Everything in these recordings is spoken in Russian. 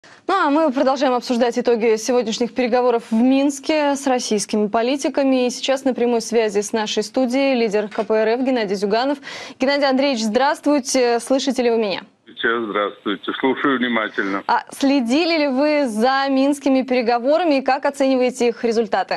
Ну а мы продолжаем обсуждать итоги сегодняшних переговоров в Минске с российскими политиками. И сейчас на прямой связи с нашей студией лидер КПРФ Геннадий Зюганов. Геннадий Андреевич, здравствуйте. Слышите ли вы меня? Здравствуйте. Слушаю внимательно. А следили ли вы за минскими переговорами и как оцениваете их результаты?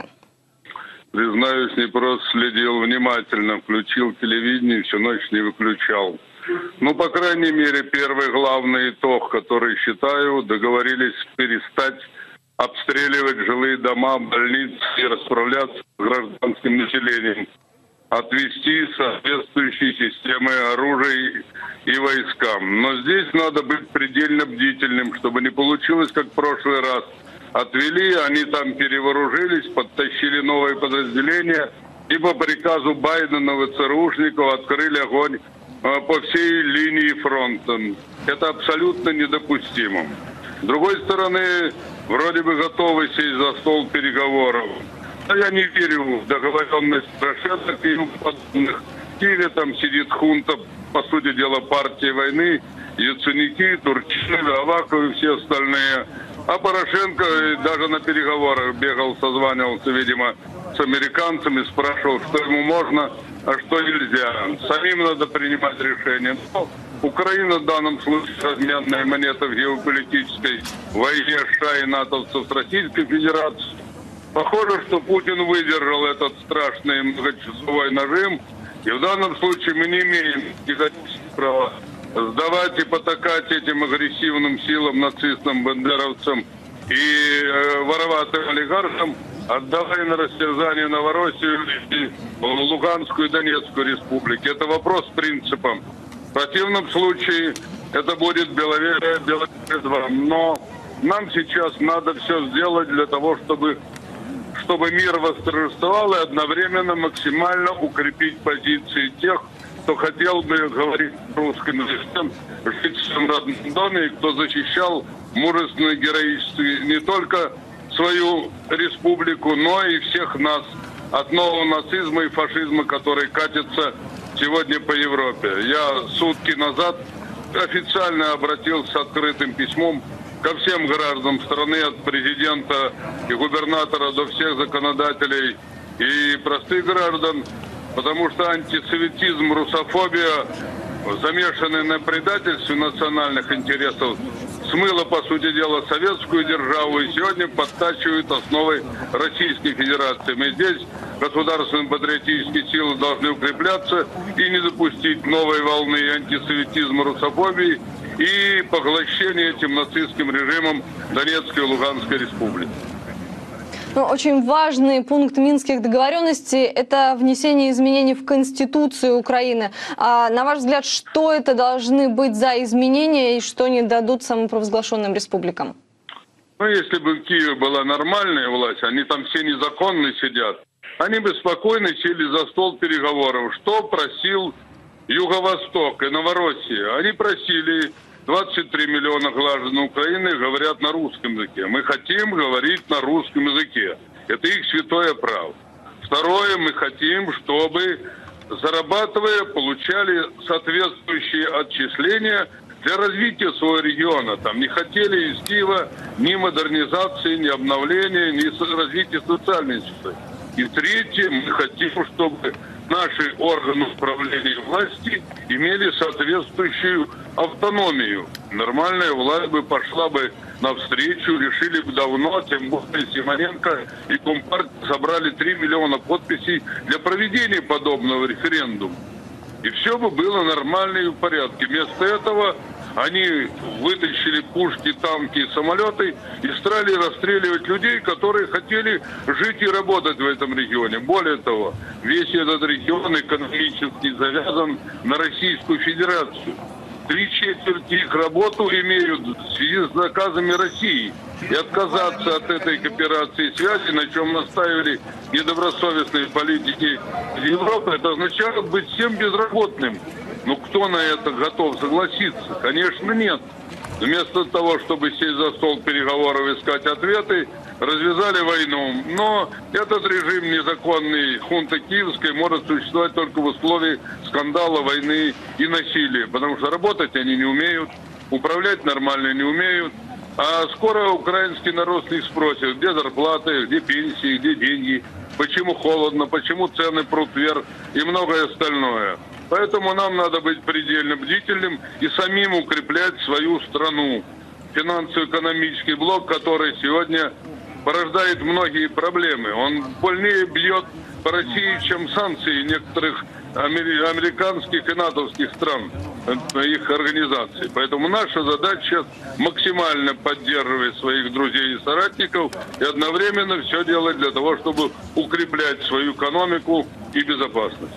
Признаюсь, не просто следил внимательно, включил телевидение, всю ночь не выключал. Ну, по крайней мере, первый главный итог, который считаю, договорились перестать обстреливать жилые дома, больницы и расправляться с гражданским населением. Отвести соответствующие системы оружия и войскам. Но здесь надо быть предельно бдительным, чтобы не получилось, как в прошлый раз. Отвели, они там перевооружились, подтащили новые подразделения и по приказу Байдена и ЦРУшников открыли огонь по всей линии фронта. Это абсолютно недопустимо. С другой стороны, вроде бы готовы сесть за стол переговоров. Но я не верю в договоренность Порошенко и ему подобных. В Киеве там сидит хунта, по сути дела, партии войны, Яценюки, Турчинов, Аваков и все остальные. А Порошенко даже на переговорах бегал, созванивался, видимо, с американцами, спрашивал, что ему можно, а что нельзя. Самим надо принимать решения. Но Украина в данном случае разменная монета в геополитической войне США и натовцев с Российской Федерацией. Похоже, что Путин выдержал этот страшный многочасовой нажим, и в данном случае мы не имеем права сдавать и потакать этим агрессивным силам, нацистам, бандеровцам и вороватым олигархам, отдавая на растерзание Новороссию, Луганскую и Донецкую республики. Это вопрос принципа. В противном случае это будет Беловежье 2. Но нам сейчас надо все сделать для того, чтобы мир восторжествовал и одновременно максимально укрепить позиции тех, кто хотел бы говорить русским языком, жить в своем родном доме, и кто защищал мужественно и героически не только свою республику, но и всех нас от нового нацизма и фашизма, который катится сегодня по Европе. Я сутки назад официально обратился с открытым письмом ко всем гражданам страны, от президента и губернатора до всех законодателей и простых граждан, потому что антисоветизм, русофобия, замешанные на предательстве национальных интересов, смыло, по сути дела, советскую державу и сегодня подтачивают основы Российской Федерации. Мы здесь, государственные патриотические силы, должны укрепляться и не допустить новой волны антисоветизма, русофобии и поглощения этим нацистским режимом Донецкой и Луганской республики. Ну, очень важный пункт минских договоренностей – это внесение изменений в Конституцию Украины. А на ваш взгляд, что это должны быть за изменения и что они дадут самопровозглашенным республикам? Ну, если бы в Киеве была нормальная власть, они там все незаконно сидят, они бы спокойно сели за стол переговоров. Что просил Юго-Восток и Новороссия? Они просили... 23 миллиона граждан Украины говорят на русском языке. Мы хотим говорить на русском языке. Это их святое право. Второе, мы хотим, чтобы, зарабатывая, получали соответствующие отчисления для развития своего региона. Там не хотели из Киева ни модернизации, ни обновления, ни развития социальной сферы. И третье, мы хотим, чтобы наши органы управления власти имели соответствующую автономию. Нормальная власть бы пошла бы навстречу, решили бы давно, тем более Симоненко и Компартия собрали 3 миллиона подписей для проведения подобного референдума. И все бы было нормально и в порядке. Вместо этого они вытащили пушки, танки и самолеты и стали расстреливать людей, которые хотели жить и работать в этом регионе. Более того, весь этот регион экономически завязан на Российскую Федерацию. 3/4 их работу имеют в связи с заказами России. И отказаться от этой кооперации и связи, на чем настаивали недобросовестные политики Европы, это означает быть всем безработным. Но кто на это готов согласиться? Конечно, нет. Вместо того, чтобы сесть за стол переговоров и искать ответы, развязали войну. Но этот режим незаконный, хунта киевской, может существовать только в условиях скандала, войны и насилия. Потому что работать они не умеют, управлять нормально не умеют. А скоро украинский народ их спросит, где зарплаты, где пенсии, где деньги, почему холодно, почему цены прут вверх и многое остальное. Поэтому нам надо быть предельно бдительным и самим укреплять свою страну. Финансово-экономический блок, который сегодня порождает многие проблемы. Он больнее бьет по России, чем санкции некоторых американских и натовских стран, их организаций. Поэтому наша задача максимально поддерживать своих друзей и соратников и одновременно все делать для того, чтобы укреплять свою экономику и безопасность.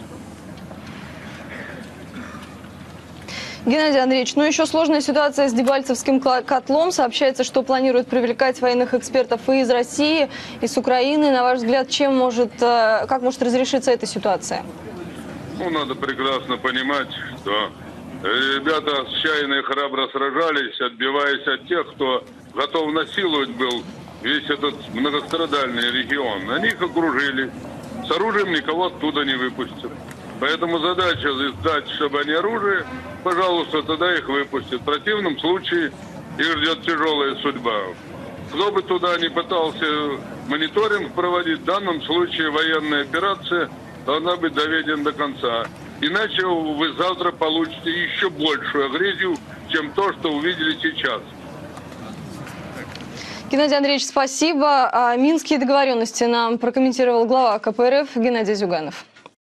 Геннадий Андреевич, ну еще сложная ситуация с Дебальцевским котлом. Сообщается, что планируют привлекать военных экспертов и из России, и с Украины. На ваш взгляд, как может разрешиться эта ситуация? Ну, надо прекрасно понимать, что ребята отчаянно и храбро сражались, отбиваясь от тех, кто готов насиловать был весь этот многострадальный регион. Они их окружили. С оружием никого оттуда не выпустят. Поэтому задача сдать, чтобы они оружие, пожалуйста, тогда их выпустят. В противном случае их ждет тяжелая судьба. Кто бы туда ни пытался мониторинг проводить, в данном случае военная операция должна быть доведена до конца. Иначе вы завтра получите еще большую агрессию, чем то, что увидели сейчас. Геннадий Андреевич, спасибо. Минские договоренности нам прокомментировал глава КПРФ Геннадий Зюганов.